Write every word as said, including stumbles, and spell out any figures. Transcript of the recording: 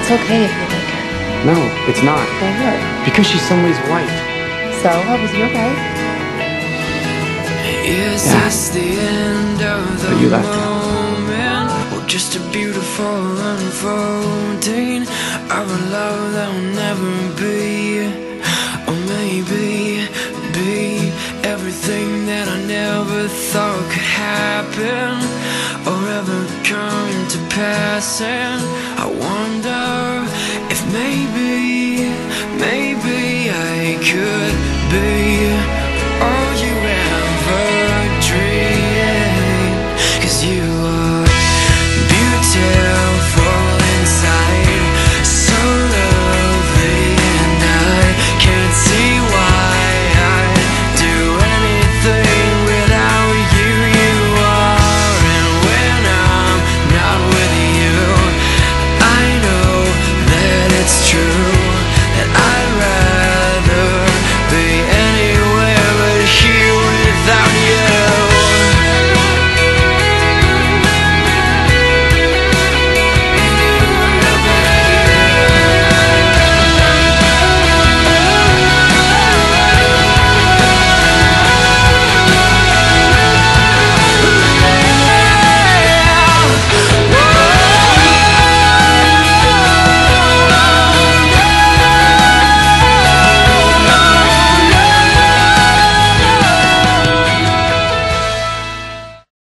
It's okay if you like her. No, it's not. Well, what? Because she's somebody's wife. So, what was your wife? Is Yeah. this the end of the But you left her. moment, or just a beautiful unfolding of a love that will never be? Or maybe be everything that I never thought could happen or ever come to pass. And I wonder if maybe, maybe I could